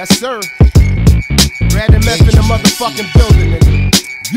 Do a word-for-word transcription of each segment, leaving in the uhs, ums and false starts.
Yes, sir. Red M F in the motherfucking building, nigga.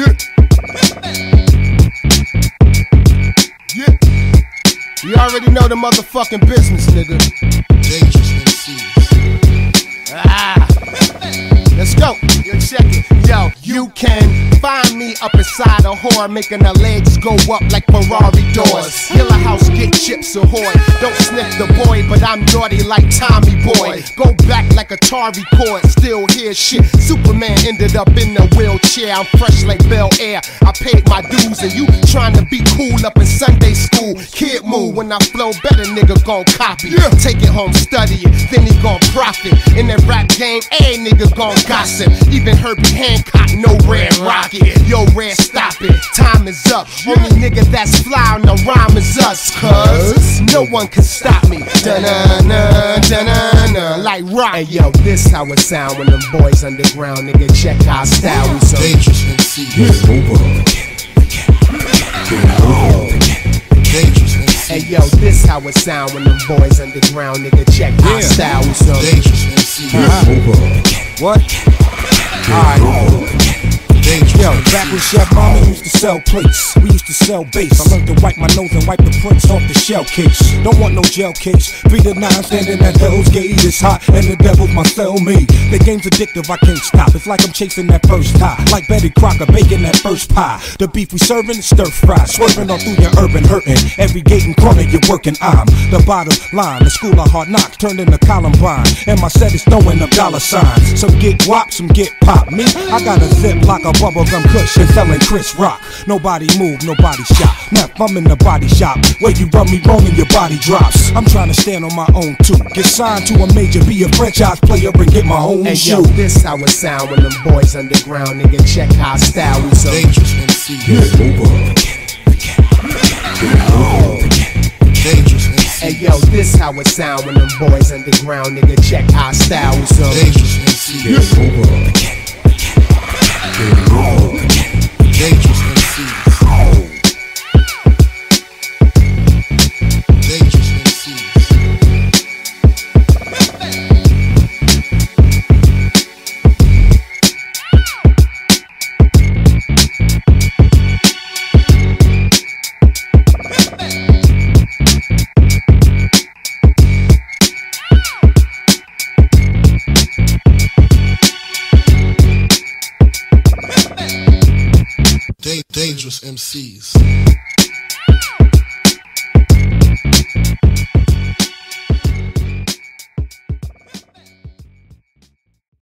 Yeah. Yeah. You already know the motherfucking business, nigga. Dangerous M Cs. Ah. Let's go. Yo, check it. Yo, you can find me up inside a whore, making her legs go up like Ferrari doors. Killer house, get chips ahoy. Don't sniff the boy, but I'm naughty like Tommy Boy. Go back like a Atari cord, still hear shit. Superman ended up in the wheelchair. I'm fresh like Bel Air. I paid my dues, and you trying to be cool up in Sunday school. Kid move when I flow better, nigga gon' copy. Yeah. Take it home, study it, then he gon' profit. In that rap game, a nigga gon' gossip. Even Herbie Hancock, no Red Rocket. Yo, Red, stop it, time is up. Only nigga that's fly on the rhyme is us, cuz no one can stop me. Da-na-na, da-na-na, like rock. Hey yo, this how it sound when them boys underground, nigga, check our style. We so Dangerous M Cs. Get over. Get over. Dangerous M Cs. Hey yo, this how it sound when them boys underground, nigga, check our style. We so Dangerous M Cs. Get over. What? Alright. Yo, back when Chef Mama used to sell plates, we used to sell bass. I learned to wipe my nose and wipe the prints off the shell case. Don't want no gel case. Three to nine standing at Hell's Gate. It's hot and the devil's my cellmate. The game's addictive, I can't stop. It's like I'm chasing that first high. Like Betty Crocker baking that first pie. The beef we serving is stir fry. Swerving all through your urban hurting. Every gate and corner you're working, I'm the bottom line. The school of hard knocks turned into Columbine. And my set is throwing up dollar signs. Some get guap, some get pop. Me, I got a zip like a bubblegum cushion selling Chris Rock. Nobody move, nobody shop. Now I'm in the body shop where you rub me wrong and your body drops. I'm trying to stand on my own too. Get signed to a major, be a franchise player and get my own hey, shoe. Yo, this how it sound when them boys underground, nigga, check our style. We so Dangerous M Cs. Get over. Get over. Dangerous M Cs. Hey yo, this how it sound when them boys underground, nigga, check our style. We so Dangerous M Cs. Get over. Get over. Dangerous M Cs. Dangerous M Cs. Dangerous M Cs.